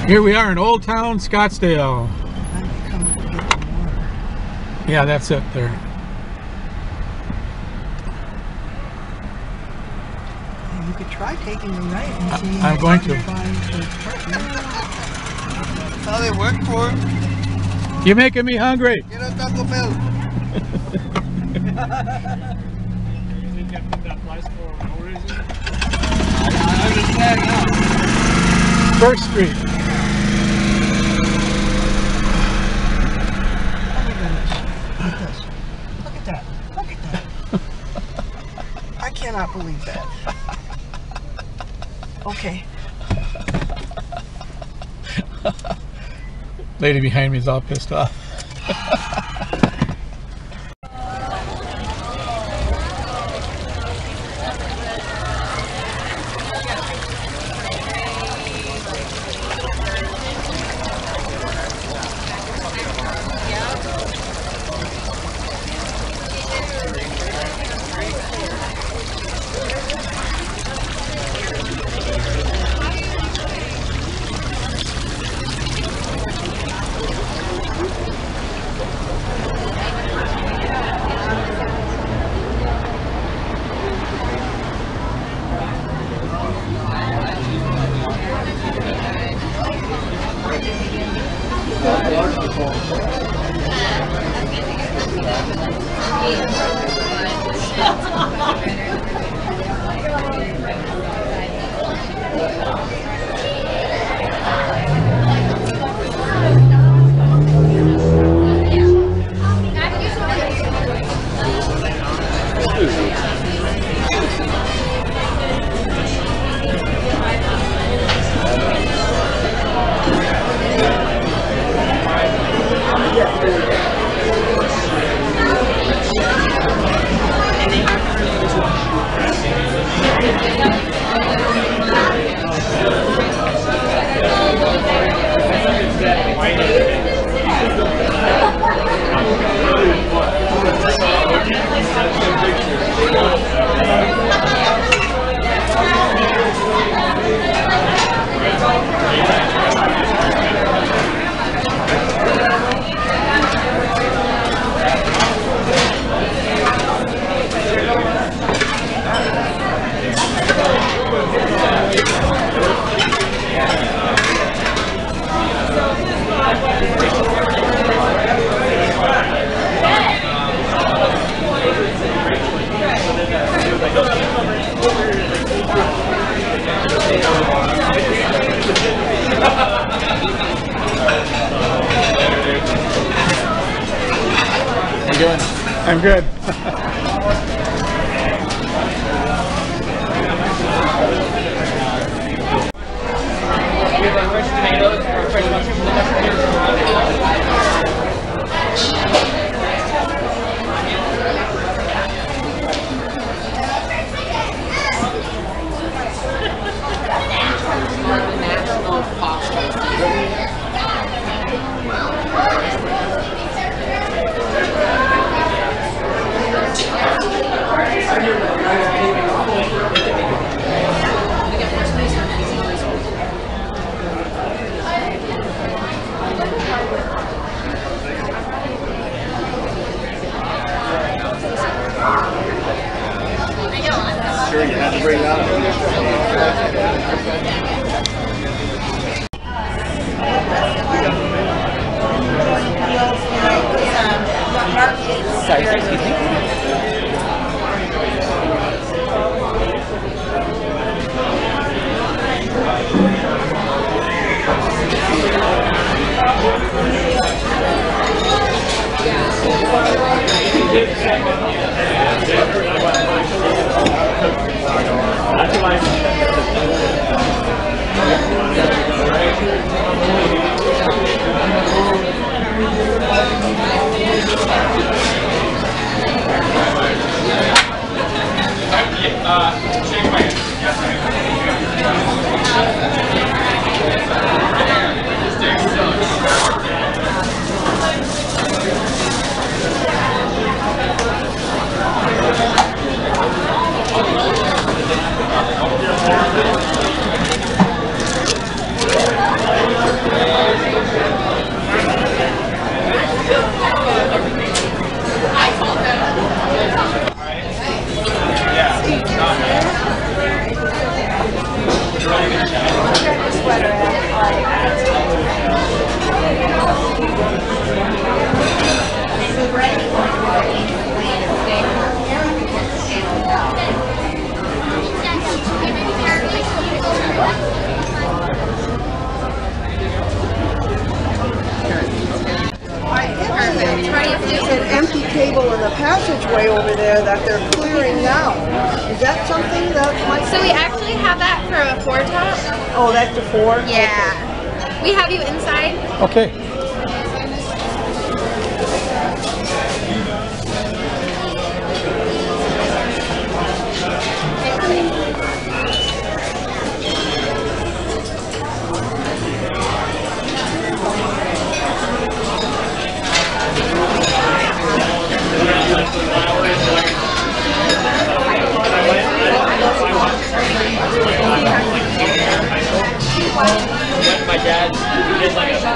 Here we are in Old Town Scottsdale. Yeah, that's it there. You could try taking the right and seeing. I'm going to. How they work for? You're making me hungry. Get a Taco Bell. You think I put that place for no reason? I understand now. First Street. Look at that. Look at that. I cannot believe that. Okay. Lady behind me is all pissed off. How you doing? I'm good. Sure, you had to bring that up. Sorry, excuse me. Shake my hand. Yes, driveway over there that they're clearing now. Is that something that might... So we actually have that for a 4-top. Oh, that's the 4? Yeah. We have you inside. Okay. My dad did like a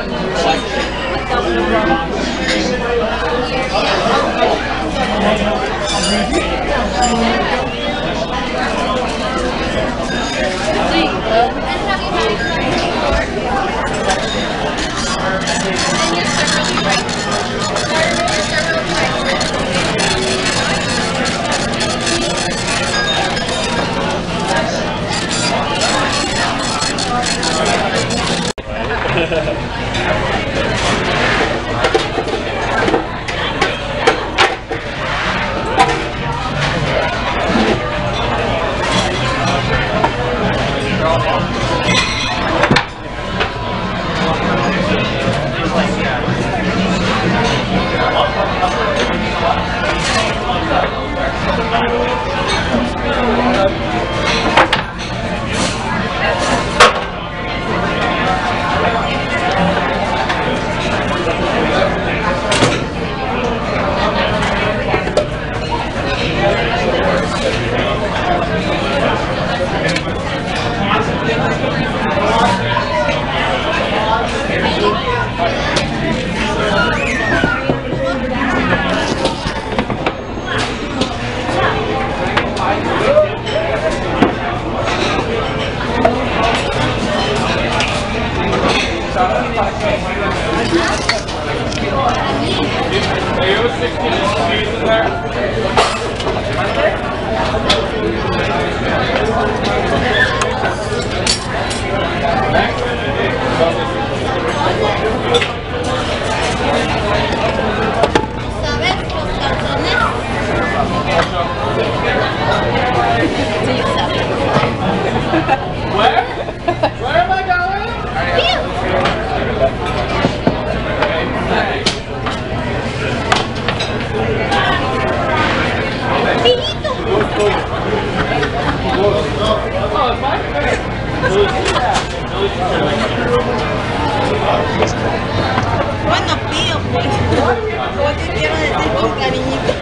Bueno, pío, pues. ¿Cómo te quiero decir con cariñito?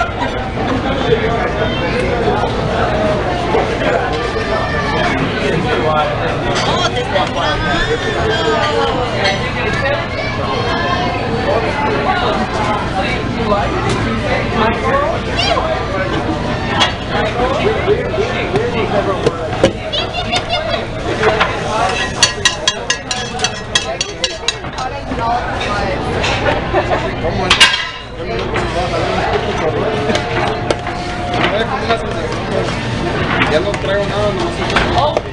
Oh, te estás Ya no traigo nada, no sé.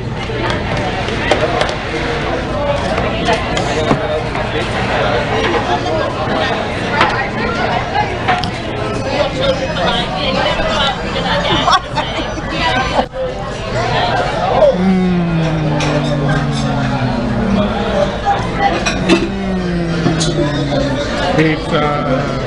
Pizza.